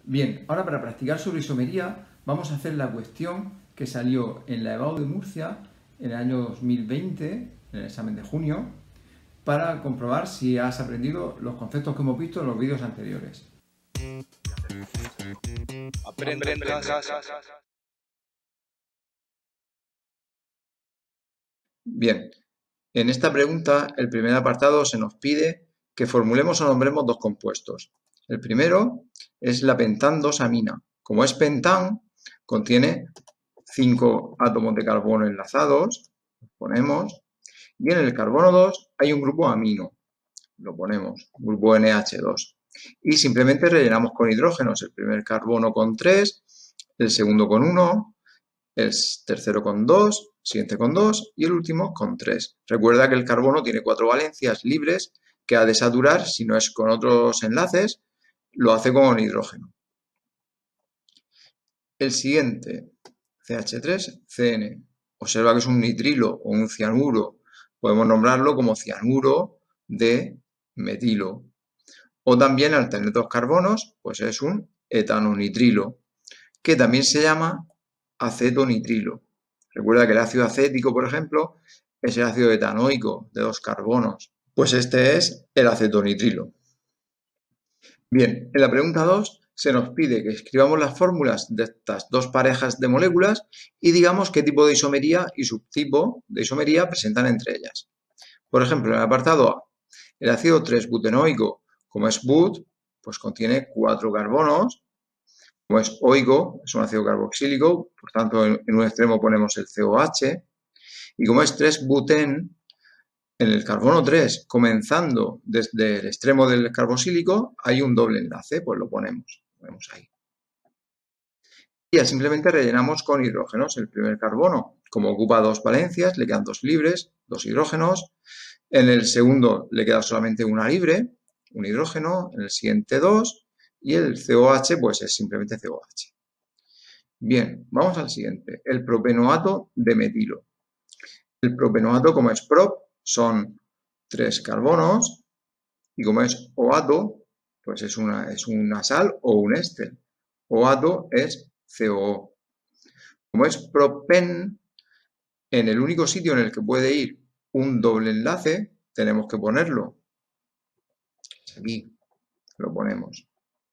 Bien, ahora para practicar sobre isomería vamos a hacer la cuestión que salió en la EBAU de Murcia en el año 2020, en el examen de junio, para comprobar si has aprendido los conceptos que hemos visto en los vídeos anteriores. Aprende en casa. Bien, en esta pregunta, el primer apartado se nos pide que formulemos o nombremos dos compuestos. El primero es la pentan-2-amina. Como es pentán, contiene 5 átomos de carbono enlazados, los ponemos, y en el carbono 2 hay un grupo amino, lo ponemos, grupo NH2. Y simplemente rellenamos con hidrógenos, el primer carbono con 3, el segundo con 1, el tercero con 2, el siguiente con 2 y el último con 3. Recuerda que el carbono tiene 4 valencias libres que ha de saturar, si no es con otros enlaces, lo hace con hidrógeno. El siguiente, CH3CN. Observa que es un nitrilo o un cianuro. Podemos nombrarlo como cianuro de metilo. O también al tener dos carbonos, pues es un etanonitrilo, que también se llama acetonitrilo. Recuerda que el ácido acético, por ejemplo, es el ácido etanoico de 2 carbonos. Pues este es el acetonitrilo. Bien, en la pregunta 2 se nos pide que escribamos las fórmulas de estas dos parejas de moléculas y digamos qué tipo de isomería y subtipo de isomería presentan entre ellas. Por ejemplo, en el apartado A, el ácido 3-butenoico, como es but, pues contiene 4 carbonos. Como es oico, es un ácido carboxílico, por tanto en un extremo ponemos el COH. Y como es 3-buten, en el carbono 3, comenzando desde el extremo del carboxílico, hay un doble enlace, pues lo ponemos ahí. Y ya simplemente rellenamos con hidrógenos el primer carbono. Como ocupa 2 valencias, le quedan 2 libres, 2 hidrógenos. En el segundo le queda solamente una libre, un hidrógeno. En el siguiente 2. Y el COH, pues es simplemente COH. Bien, vamos al siguiente. El propenoato de metilo. El propenoato, como es prop, son 3 carbonos. Y como es oato, pues es una sal o un éster. Oato es COO. Como es propen, en el único sitio en el que puede ir un doble enlace, tenemos que ponerlo. Aquí lo ponemos.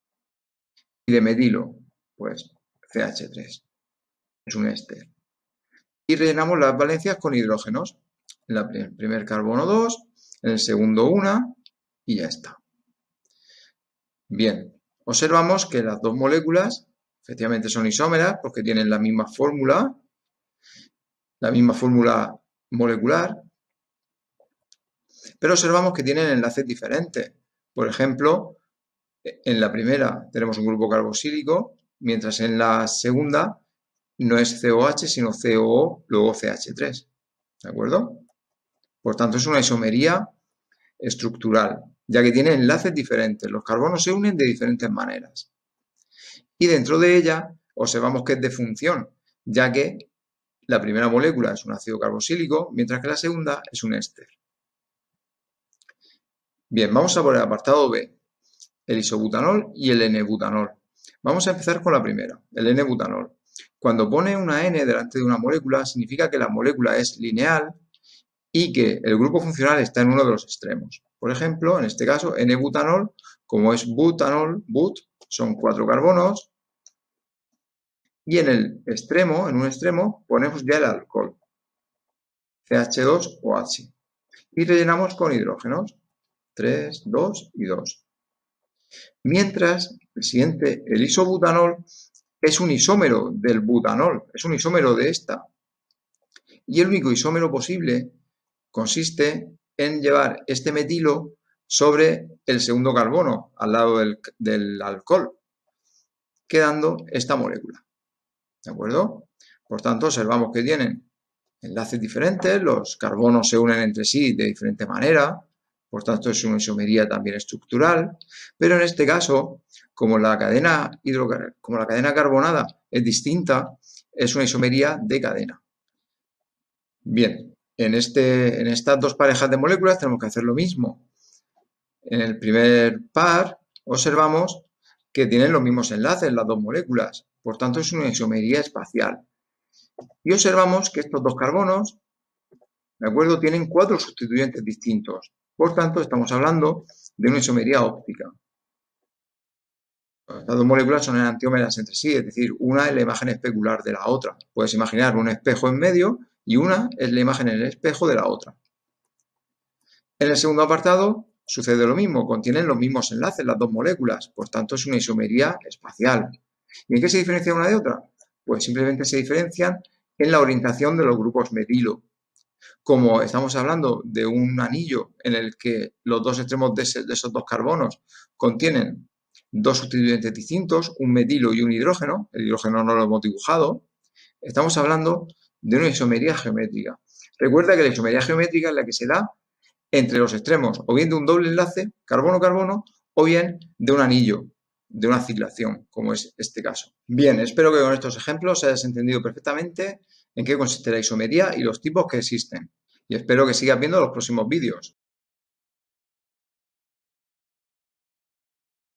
Y de metilo, pues CH3. Es un éster. Y rellenamos las valencias con hidrógenos. En el primer carbono 2, en el segundo 1 y ya está. Bien, observamos que las dos moléculas efectivamente son isómeras porque tienen la misma fórmula molecular, pero observamos que tienen enlaces diferentes. Por ejemplo, en la primera tenemos un grupo carboxílico, mientras en la segunda no es COH, sino COO, luego CH3. ¿De acuerdo? Por tanto, es una isomería estructural, ya que tiene enlaces diferentes. Los carbonos se unen de diferentes maneras. Y dentro de ella observamos que es de función, ya que la primera molécula es un ácido carboxílico, mientras que la segunda es un éster. Bien, vamos a por el apartado B, el isobutanol y el N-butanol. Vamos a empezar con la primera, el N-butanol. Cuando pone una N delante de una molécula, significa que la molécula es lineal y que el grupo funcional está en uno de los extremos. Por ejemplo, en este caso, N-butanol, como es butanol, but, son 4 carbonos, y en un extremo, ponemos ya el alcohol, CH2OH, y rellenamos con hidrógenos, 3, 2 y 2. Mientras, el siguiente, el isobutanol, es un isómero del butanol, es un isómero de esta. Y el único isómero posible consiste en llevar este metilo sobre el segundo carbono, al lado del alcohol, quedando esta molécula. ¿De acuerdo? Por tanto, observamos que tienen enlaces diferentes, los carbonos se unen entre sí de diferente manera, por tanto es una isomería también estructural, pero en este caso, como la cadena carbonada es distinta, es una isomería de cadena. Bien, en estas dos parejas de moléculas tenemos que hacer lo mismo. En el primer par observamos que tienen los mismos enlaces, las dos moléculas. Por tanto, es una isomería espacial. Y observamos que estos dos carbonos, ¿de acuerdo?, tienen 4 sustituyentes distintos. Por tanto, estamos hablando de una isomería óptica. Las dos moléculas son enantiómeras entre sí, es decir, una es la imagen especular de la otra. Puedes imaginar un espejo en medio y una es la imagen en el espejo de la otra. En el segundo apartado sucede lo mismo, contienen los mismos enlaces las dos moléculas, por tanto es una isomería espacial. ¿Y en qué se diferencia una de otra? Pues simplemente se diferencian en la orientación de los grupos metilo. Como estamos hablando de un anillo en el que los dos extremos de esos dos carbonos contienen dos sustituyentes distintos, un metilo y un hidrógeno, el hidrógeno no lo hemos dibujado, estamos hablando de una isomería geométrica. Recuerda que la isomería geométrica es la que se da entre los extremos, o bien de un doble enlace, carbono-carbono, o bien de un anillo, de una acilación, como es este caso. Bien, espero que con estos ejemplos hayas entendido perfectamente en qué consiste la isomería y los tipos que existen. Y espero que sigas viendo los próximos vídeos.